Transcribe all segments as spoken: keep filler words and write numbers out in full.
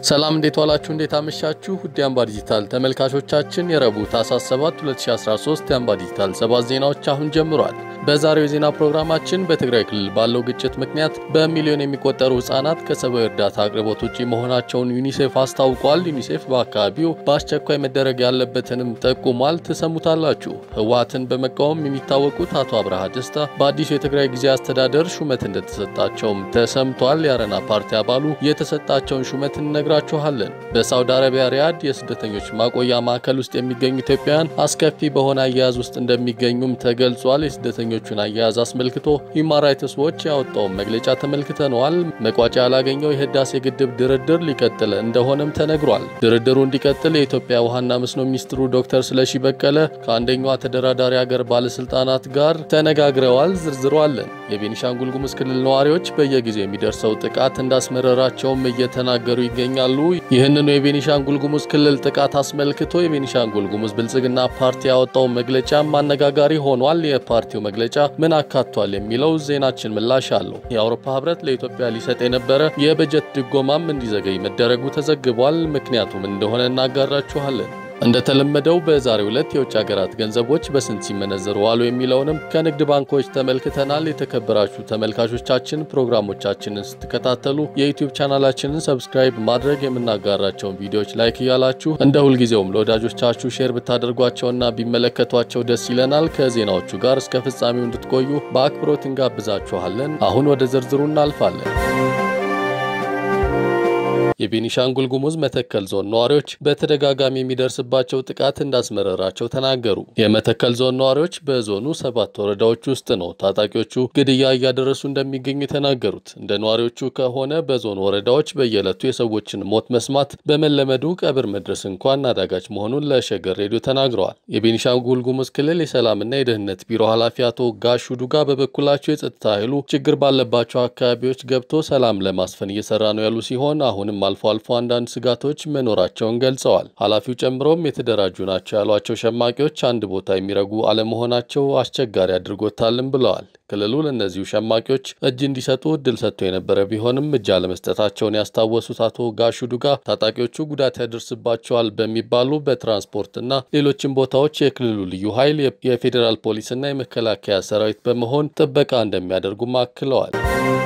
ሰላም እንዴት ዋላችሁ እንዴት አመሻችሁ ውድ የአምባ ዲጂታል ተመልካቾቻችን የረቡዕ ታኅሣሥ ሰባት ሁለት ሺህ አስራ ሶስት የአምባ ዲጂታል ሰባት ዜናዎች አሁን ጀምሯል። በዛሬው ዜና ፕሮግራማችን በትግራይ ክልል ባለው ግጭት ምክንያት በሚሊዮን የሚቆጠሩ ህጻናት ከሰብአዊ እርዳታ አቅርቦት ውጪ መሆናቸውን ዩኒሴፍ አስታውቋል። ዩኒሴፍ በአካባቢው በአስቸኳይ መደረግ ያለበትንም ጠቁሟል። ተሰሙታላችሁ። ህወሓትን በመቃወም የሚታወቁት አቶ አብርሃ ደስታ በአዲሱ የትግራይ ጊዜያዊ አስተዳደር ሹመት እንደተሰጣቸውም ተሰምቷል። የአረና ፓርቲ አባሉ የተሰጣቸውን ሹመት ነግራችኋለን። በሳውዲ አረቢያ ሪያድ የስደተኞች ማቆያ ማዕከል ውስጥ የሚገኙ ኢትዮጵያውያን አስከፊ በሆነ አያያዝ ውስጥ እንደሚገኙም ተገልጿል። የስደተኞቹን አያያዝ አስመልክቶ ሁማን ራይትስ ዎች ያወጣው መግለጫ ተመልክተናል። መቋጫ ያላገኘው የህዳሴ ግድብ ድርድር ሊቀጥል እንደሆነም ተነግሯል። ድርድሩ እንዲቀጥል የኢትዮጵያ ውሃና መስኖ ሚኒስትሩ ዶክተር ስለሺ በቀለ ከአንደኛው ተደራዳሪ ሀገር ባለስልጣናት ጋር ተነጋግረዋል። ዝርዝሩ አለን። የቤኒሻንጉል ጉሙዝ ክልል ነዋሪዎች በየጊዜው የሚደርሰው ጥቃት እንዳስመረራቸውም እየተናገሩ ይገኛሉ። ይህንን የቤኒሻንጉል ጉሙዝ ክልል ጥቃት አስመልክቶ የቤኒሻንጉል ጉሙዝ ብልጽግና ፓርቲ ያወጣው መግለጫ ማነጋጋሪ ሆኗል። የፓርቲው መግለጫ ምን አካቷል የሚለው ዜናችን ምላሽ አለው። የአውሮፓ ህብረት ለኢትዮጵያ ሊሰጥ የነበረ የበጀት ድጎማም እንዲዘገይ መደረጉ ተዘግቧል። ምክንያቱም እንደሆነ እናጋራችኋለን። እንደተለመደው በዛሬው ዕለት የውጭ ሀገራት ገንዘቦች በስንት ሲመነዘሩ ዋሉ የሚለውንም ከንግድ ባንኮች ተመልክተናል። የተከበራችሁ ተመልካቾቻችን ፕሮግራሞቻችንን ስትከታተሉ የዩቲዩብ ቻናላችንን ሰብስክራይብ ማድረግ የምናጋራቸውን ቪዲዮዎች ላይክ እያላችሁ እንደ ሁልጊዜውም ለወዳጆቻችሁ ሼር ብታደርጓቸውና ቢመለከቷቸው ደስ ይለናል። ከዜናዎቹ ጋር እስከ ፍጻሜው እንድትቆዩ በአክብሮት እንጋብዛችኋለን። አሁን ወደ ዝርዝሩ እናልፋለን። የቤኒሻንጉል ጉሙዝ መተከል ዞን ነዋሪዎች በተደጋጋሚ የሚደርስባቸው ጥቃት እንዳስመረራቸው ተናገሩ። የመተከል ዞን ነዋሪዎች በዞኑ ሰባት ወረዳዎች ውስጥ ነው ታጣቂዎቹ ግድያ እያደረሱ እንደሚገኙ የተናገሩት። እንደ ነዋሪዎቹ ከሆነ በዞን ወረዳዎች በየዕለቱ የሰዎችን ሞት መስማት በመለመዱ ቀብር መድረስ እንኳን አዳጋች መሆኑን ለሸገር ሬዲዮ ተናግረዋል። የቤኒሻንጉል ጉሙዝ ክልል የሰላምና የደህንነት ቢሮ ኃላፊ አቶ ጋሹ ዱጋ በበኩላቸው የጸጥታ ኃይሉ ችግር ባለባቸው አካባቢዎች ገብቶ ሰላም ለማስፈን እየሰራ ነው ያሉ ሲሆን አሁንም አልፎ አልፎ አንዳንድ ስጋቶች መኖራቸውን ገልጸዋል። ኃላፊው ጨምሮም የተደራጁ ናቸው ያሏቸው ሸማቂዎች አንድ ቦታ የሚረጉ አለመሆናቸው አስቸጋሪ አድርጎታልም ብለዋል። ክልሉ ለእነዚሁ ሸማቂዎች እጅ እንዲሰጡ እድል ሰጥቶ የነበረ ቢሆንም እጅ አለመስጠታቸውን ያስታወሱት አቶ ጋሹ ዱጋ ታጣቂዎቹ ጉዳት ያደርስባቸዋል በሚባሉ በትራንስፖርትና ሌሎችም ቦታዎች የክልሉ ልዩ ኃይል የፌዴራል ፖሊስና የመከላከያ ሰራዊት በመሆን ጥበቃ እንደሚያደርጉም አክለዋል።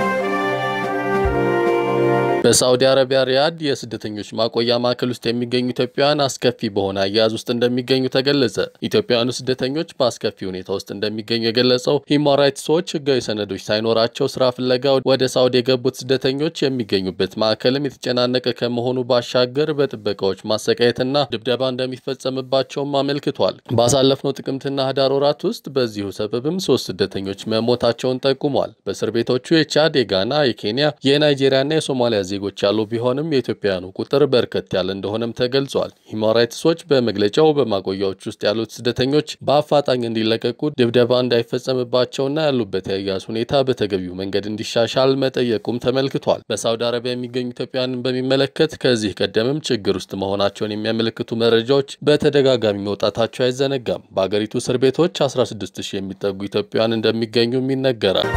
በሳውዲ አረቢያ ሪያድ የስደተኞች ማቆያ ማዕከል ውስጥ የሚገኙ ኢትዮጵያውያን አስከፊ በሆነ አያያዝ ውስጥ እንደሚገኙ ተገለጸ። ኢትዮጵያውያኑ ስደተኞች በአስከፊ ሁኔታ ውስጥ እንደሚገኙ የገለጸው ሁማን ራይትስ ዎች ህጋዊ ሰነዶች ሳይኖራቸው ስራ ፍለጋ ወደ ሳውዲ የገቡት ስደተኞች የሚገኙበት ማዕከልም የተጨናነቀ ከመሆኑ ባሻገር በጥበቃዎች ማሰቃየትና ድብደባ እንደሚፈጸምባቸውም አመልክቷል። ባሳለፍነው ጥቅምትና ህዳር ወራት ውስጥ በዚሁ ሰበብም ሶስት ስደተኞች መሞታቸውን ጠቁሟል። በእስር ቤቶቹ የቻድ፣ የጋና፣ የኬንያ፣ የናይጄሪያና የሶማሊያ ዜጎች ያሉ ቢሆንም የኢትዮጵያውያኑ ቁጥር በርከት ያለ እንደሆነም ተገልጿል። ሁማን ራይትስ ዎች በመግለጫው በማቆያዎች ውስጥ ያሉት ስደተኞች በአፋጣኝ እንዲለቀቁ፣ ድብደባ እንዳይፈጸምባቸውና ያሉበት የአያያዝ ሁኔታ በተገቢው መንገድ እንዲሻሻል መጠየቁም ተመልክቷል። በሳውዲ አረቢያ የሚገኙ ኢትዮጵያውያንን በሚመለከት ከዚህ ቀደምም ችግር ውስጥ መሆናቸውን የሚያመለክቱ መረጃዎች በተደጋጋሚ መውጣታቸው አይዘነጋም። በአገሪቱ እስር ቤቶች አስራ ስድስት ሺህ የሚጠጉ ኢትዮጵያውያን እንደሚገኙም ይነገራል።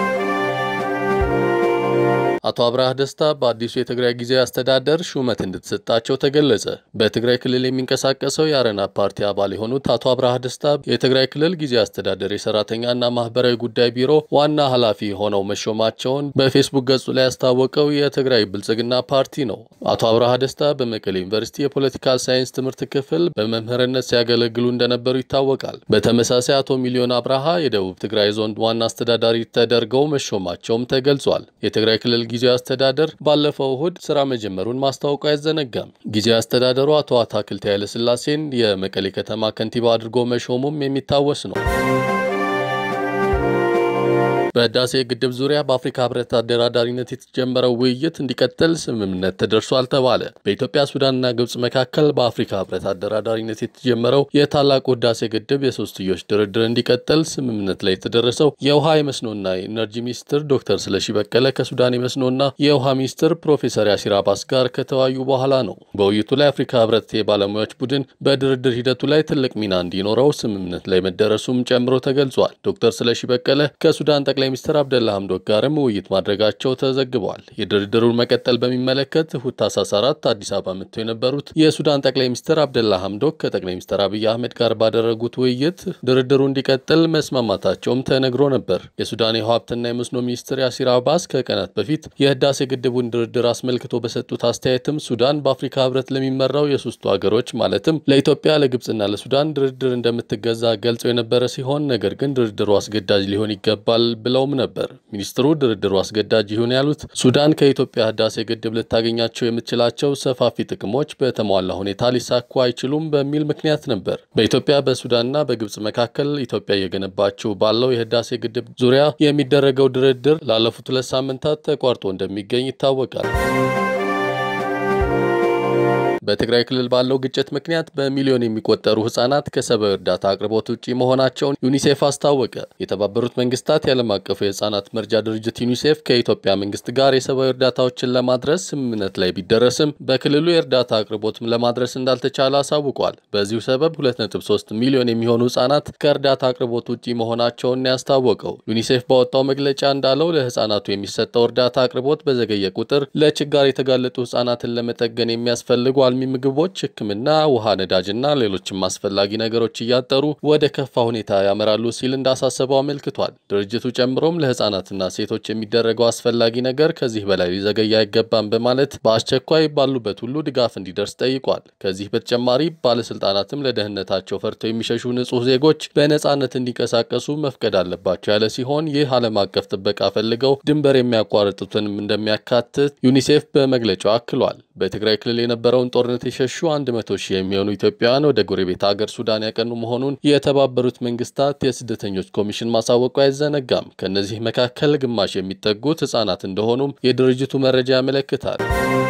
አቶ አብርሃ ደስታ በአዲሱ የትግራይ ጊዜያዊ አስተዳደር ሹመት እንድትሰጣቸው ተገለጸ። በትግራይ ክልል የሚንቀሳቀሰው የአረና ፓርቲ አባል የሆኑት አቶ አብርሃ ደስታ የትግራይ ክልል ጊዜያዊ አስተዳደር የሰራተኛና ማኅበራዊ ጉዳይ ቢሮ ዋና ኃላፊ ሆነው መሾማቸውን በፌስቡክ ገጹ ላይ ያስታወቀው የትግራይ ብልጽግና ፓርቲ ነው። አቶ አብርሃ ደስታ በመቀሌ ዩኒቨርሲቲ የፖለቲካል ሳይንስ ትምህርት ክፍል በመምህርነት ሲያገለግሉ እንደነበሩ ይታወቃል። በተመሳሳይ አቶ ሚሊዮን አብርሃ የደቡብ ትግራይ ዞን ዋና አስተዳዳሪ ተደርገው መሾማቸውም ተገልጿል። የትግራይ ክልል ጊዜያዊ አስተዳደር ባለፈው እሁድ ስራ መጀመሩን ማስታወቁ አይዘነጋም። ጊዜያዊ አስተዳደሩ አቶ አታክልቲ ኃይለሥላሴን የመቀሌ ከተማ ከንቲባ አድርጎ መሾሙም የሚታወስ ነው። በህዳሴ ግድብ ዙሪያ በአፍሪካ ህብረት አደራዳሪነት የተጀመረው ውይይት እንዲቀጥል ስምምነት ተደርሷል ተባለ። በኢትዮጵያ ሱዳንና ግብጽ መካከል በአፍሪካ ህብረት አደራዳሪነት የተጀመረው የታላቁ ህዳሴ ግድብ የሶስትዮሽ ድርድር እንዲቀጥል ስምምነት ላይ የተደረሰው የውሃ የመስኖና የኢነርጂ ሚኒስትር ዶክተር ስለሺ በቀለ ከሱዳን የመስኖና የውሃ ሚኒስትር ፕሮፌሰር ያሲር አባስ ጋር ከተወያዩ በኋላ ነው። በውይይቱ ላይ አፍሪካ ህብረት የባለሙያዎች ቡድን በድርድር ሂደቱ ላይ ትልቅ ሚና እንዲኖረው ስምምነት ላይ መደረሱም ጨምሮ ተገልጿል። ዶክተር ስለሺ በቀለ ከሱዳን ጠቅላይ ሚኒስትር አብደላ ሐምዶክ ጋርም ውይይት ማድረጋቸው ተዘግቧል። የድርድሩን መቀጠል በሚመለከት እሁድ ታኅሣሥ አራት አዲስ አበባ መጥተው የነበሩት የሱዳን ጠቅላይ ሚኒስትር አብደላ ሐምዶክ ከጠቅላይ ሚኒስትር አብይ አህመድ ጋር ባደረጉት ውይይት ድርድሩ እንዲቀጥል መስማማታቸውም ተነግሮ ነበር። የሱዳን የውሃ ሀብትና የመስኖ ሚኒስትር ያሲር አባስ ከቀናት በፊት የህዳሴ ግድቡን ድርድር አስመልክቶ በሰጡት አስተያየትም ሱዳን በአፍሪካ ህብረት ለሚመራው የሶስቱ ሀገሮች ማለትም ለኢትዮጵያ፣ ለግብጽና ለሱዳን ድርድር እንደምትገዛ ገልጸው የነበረ ሲሆን ነገር ግን ድርድሩ አስገዳጅ ሊሆን ይገባል ብለውም ነበር። ሚኒስትሩ ድርድሩ አስገዳጅ ይሁን ያሉት ሱዳን ከኢትዮጵያ ህዳሴ ግድብ ልታገኛቸው የምትችላቸው ሰፋፊ ጥቅሞች በተሟላ ሁኔታ ሊሳኩ አይችሉም በሚል ምክንያት ነበር። በኢትዮጵያ በሱዳንና በግብጽ መካከል ኢትዮጵያ የገነባቸው ባለው የህዳሴ ግድብ ዙሪያ የሚደረገው ድርድር ላለፉት ሁለት ሳምንታት ተቋርጦ እንደሚገኝ ይታወቃል። በትግራይ ክልል ባለው ግጭት ምክንያት በሚሊዮን የሚቆጠሩ ህጻናት ከሰብአዊ እርዳታ አቅርቦት ውጪ መሆናቸውን ዩኒሴፍ አስታወቀ። የተባበሩት መንግስታት የዓለም አቀፉ የህጻናት መርጃ ድርጅት ዩኒሴፍ ከኢትዮጵያ መንግስት ጋር የሰብአዊ እርዳታዎችን ለማድረስ ስምምነት ላይ ቢደረስም በክልሉ የእርዳታ አቅርቦት ለማድረስ እንዳልተቻለ አሳውቋል። በዚሁ ሰበብ ሁለት ነጥብ ሶስት ሚሊዮን የሚሆኑ ህጻናት ከእርዳታ አቅርቦት ውጪ መሆናቸውን ያስታወቀው ዩኒሴፍ ባወጣው መግለጫ እንዳለው ለህጻናቱ የሚሰጠው እርዳታ አቅርቦት በዘገየ ቁጥር ለችጋር የተጋለጡ ህጻናትን ለመጠገን የሚያስፈልጉ አልሚ ምግቦች፣ ህክምና፣ ውሃ፣ ነዳጅና ሌሎችም አስፈላጊ ነገሮች እያጠሩ ወደ ከፋ ሁኔታ ያመራሉ ሲል እንዳሳሰበው አመልክቷል። ድርጅቱ ጨምሮም ለህፃናትና ሴቶች የሚደረገው አስፈላጊ ነገር ከዚህ በላይ ሊዘገይ አይገባም በማለት በአስቸኳይ ባሉበት ሁሉ ድጋፍ እንዲደርስ ጠይቋል። ከዚህ በተጨማሪ ባለስልጣናትም ለደህንነታቸው ፈርተው የሚሸሹ ንጹህ ዜጎች በነጻነት እንዲንቀሳቀሱ መፍቀድ አለባቸው ያለ ሲሆን ይህ ዓለም አቀፍ ጥበቃ ፈልገው ድንበር የሚያቋርጡትንም እንደሚያካትት ዩኒሴፍ በመግለጫው አክሏል። በትግራይ ክልል የነበረውን ጦርነት የሸሹ አንድ መቶ ሺህ የሚሆኑ ኢትዮጵያውያን ወደ ጎረቤት ሀገር ሱዳን ያቀኑ መሆኑን የተባበሩት መንግስታት የስደተኞች ኮሚሽን ማሳወቁ አይዘነጋም። ከነዚህ መካከል ግማሽ የሚጠጉት ህጻናት እንደሆኑም የድርጅቱ መረጃ ያመለክታል።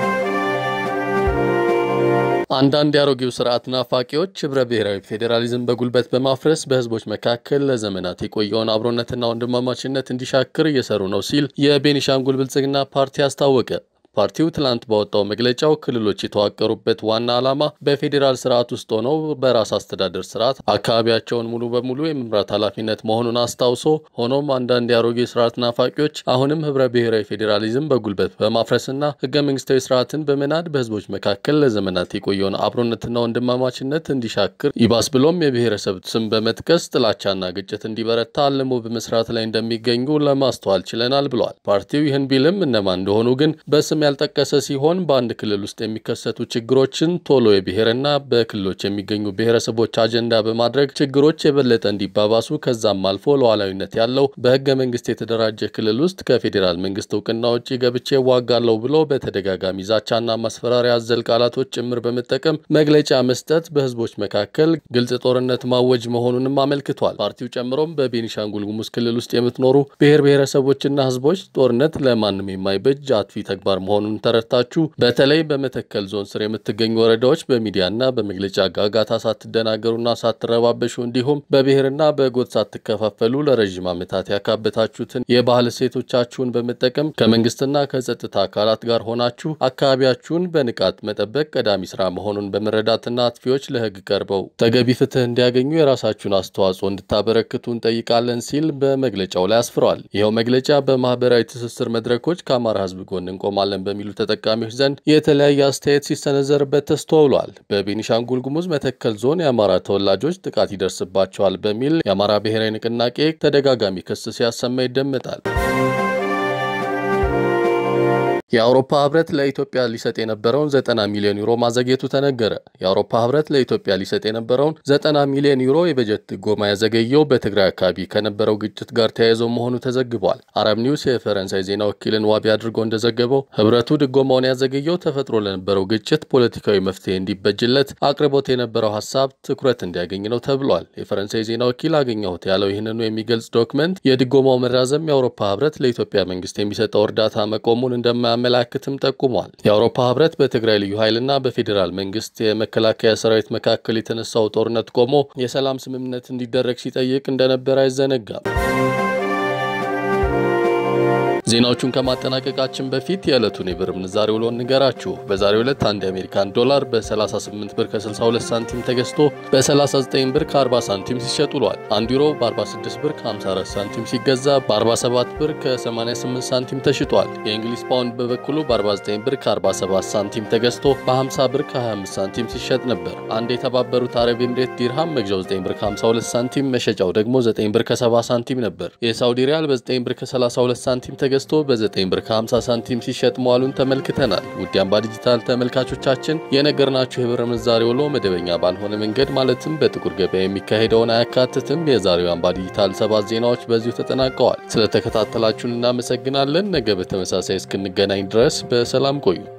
አንዳንድ ያሮጌው ስርዓት ናፋቂዎች ህብረ ብሔራዊ ፌዴራሊዝም በጉልበት በማፍረስ በህዝቦች መካከል ለዘመናት የቆየውን አብሮነትና ወንድማማችነት እንዲሻክር እየሰሩ ነው ሲል የቤኒሻንጉል ብልጽግና ፓርቲ አስታወቀ። ፓርቲው ትላንት ባወጣው መግለጫው ክልሎች የተዋቀሩበት ዋና ዓላማ በፌዴራል ስርዓት ውስጥ ሆነው በራስ አስተዳደር ስርዓት አካባቢያቸውን ሙሉ በሙሉ የመምራት ኃላፊነት መሆኑን አስታውሶ ሆኖም አንዳንድ ያሮጌ ስርዓት ናፋቂዎች አሁንም ህብረ ብሔራዊ ፌዴራሊዝም በጉልበት በማፍረስና ህገ መንግስታዊ ስርዓትን በመናድ በህዝቦች መካከል ለዘመናት የቆየውን አብሮነትና ወንድማማችነት እንዲሻክር ይባስ ብሎም የብሔረሰብ ስም በመጥቀስ ጥላቻና ግጭት እንዲበረታ አልሞ በመስራት ላይ እንደሚገኙ ለማስተዋል ችለናል ብሏል። ፓርቲው ይህን ቢልም እነማን እንደሆኑ ግን በስም ያልጠቀሰ ሲሆን በአንድ ክልል ውስጥ የሚከሰቱ ችግሮችን ቶሎ የብሔርና በክልሎች የሚገኙ ብሔረሰቦች አጀንዳ በማድረግ ችግሮች የበለጠ እንዲባባሱ ከዛም አልፎ ለዋላዊነት ያለው በህገ መንግስት የተደራጀ ክልል ውስጥ ከፌዴራል መንግስት እውቅና ውጪ ገብቼ ዋጋለው ብሎ በተደጋጋሚ ዛቻና ማስፈራሪያ አዘል ቃላቶች ጭምር በመጠቀም መግለጫ መስጠት በህዝቦች መካከል ግልጽ ጦርነት ማወጅ መሆኑንም አመልክቷል። ፓርቲው ጨምሮም በቤኒሻንጉል ጉሙዝ ክልል ውስጥ የምትኖሩ ብሔር ብሔረሰቦችና ህዝቦች ጦርነት ለማንም የማይበጅ አጥፊ ተግባር መሆኑን ተረድታችሁ በተለይ በመተከል ዞን ስር የምትገኙ ወረዳዎች በሚዲያና በመግለጫ ጋጋታ ሳትደናገሩና ሳትረባበሹ እንዲሁም በብሔርና በጎጥ ሳትከፋፈሉ ለረጅም ዓመታት ያካበታችሁትን የባህል ሴቶቻችሁን በመጠቀም ከመንግስትና ከጸጥታ አካላት ጋር ሆናችሁ አካባቢያችሁን በንቃት መጠበቅ ቀዳሚ ስራ መሆኑን በመረዳትና አጥፊዎች ለህግ ቀርበው ተገቢ ፍትህ እንዲያገኙ የራሳችሁን አስተዋጽኦ እንድታበረክቱ እንጠይቃለን ሲል በመግለጫው ላይ አስፍሯል። ይኸው መግለጫ በማኅበራዊ ትስስር መድረኮች ከአማራ ህዝብ ጎን እንቆማለን በሚሉ ተጠቃሚዎች ዘንድ የተለያየ አስተያየት ሲሰነዘርበት ተስተውሏል። በቤኒሻንጉል ጉሙዝ መተከል ዞን የአማራ ተወላጆች ጥቃት ይደርስባቸዋል በሚል የአማራ ብሔራዊ ንቅናቄ ተደጋጋሚ ክስ ሲያሰማ ይደመጣል። የአውሮፓ ህብረት ለኢትዮጵያ ሊሰጥ የነበረውን ዘጠና ሚሊዮን ዩሮ ማዘግየቱ ተነገረ። የአውሮፓ ህብረት ለኢትዮጵያ ሊሰጥ የነበረውን ዘጠና ሚሊዮን ዩሮ የበጀት ድጎማ ያዘገየው በትግራይ አካባቢ ከነበረው ግጭት ጋር ተያይዞ መሆኑ ተዘግቧል። አረብ ኒውስ የፈረንሳይ ዜና ወኪልን ዋቢ አድርጎ እንደዘገበው ህብረቱ ድጎማውን ያዘገየው ተፈጥሮ ለነበረው ግጭት ፖለቲካዊ መፍትሄ እንዲበጅለት አቅርቦት የነበረው ሐሳብ ትኩረት እንዲያገኝ ነው ተብሏል። የፈረንሳይ ዜና ወኪል አገኘሁት ያለው ይህንኑ የሚገልጽ ዶክመንት የድጎማው መራዘም የአውሮፓ ህብረት ለኢትዮጵያ መንግስት የሚሰጠው እርዳታ መቆሙን እንደማ መላክትም ጠቁሟል። የአውሮፓ ህብረት በትግራይ ልዩ ኃይልና በፌዴራል መንግስት የመከላከያ ሰራዊት መካከል የተነሳው ጦርነት ቆሞ የሰላም ስምምነት እንዲደረግ ሲጠይቅ እንደነበር አይዘነጋም። ዜናዎቹን ከማጠናቀቃችን በፊት የዕለቱን የብር ምንዛሬ ውሎ እንገራችሁ። በዛሬው ዕለት አንድ የአሜሪካን ዶላር በ38 ብር ከ62 ሳንቲም ተገዝቶ በ39 ብር ከ40 ሳንቲም ሲሸጥ ውሏል። አንድ ዩሮ በ46 ብር ከ54 ሳንቲም ሲገዛ በ47 ብር ከ88 ሳንቲም ተሽጧል። የእንግሊዝ ፓውንድ በበኩሉ በ49 ብር ከ47 ሳንቲም ተገዝቶ በ50 ብር ከ25 ሳንቲም ሲሸጥ ነበር። አንድ የተባበሩት አረብ ኤምሬት ዲርሃም መግዣው ዘጠኝ ብር ከ52 ሳንቲም መሸጫው ደግሞ ዘጠኝ ብር ከ70 ሳንቲም ነበር። የሳውዲ ሪያል በ9 ብር ከ32 ሳንቲም ተገዝቶ በ9 ብር ከ50 ሳንቲም ሲሸጥ መዋሉን ተመልክተናል። ውድ የአምባ ዲጂታል ተመልካቾቻችን የነገርናችሁ የብር ምንዛሬ ውሎ መደበኛ ባልሆነ መንገድ ማለትም በጥቁር ገበያ የሚካሄደውን አያካትትም። የዛሬው አምባ ዲጂታል ሰባት ዜናዎች በዚሁ ተጠናቀዋል። ስለተከታተላችሁን እናመሰግናለን። ነገ በተመሳሳይ እስክንገናኝ ድረስ በሰላም ቆዩ።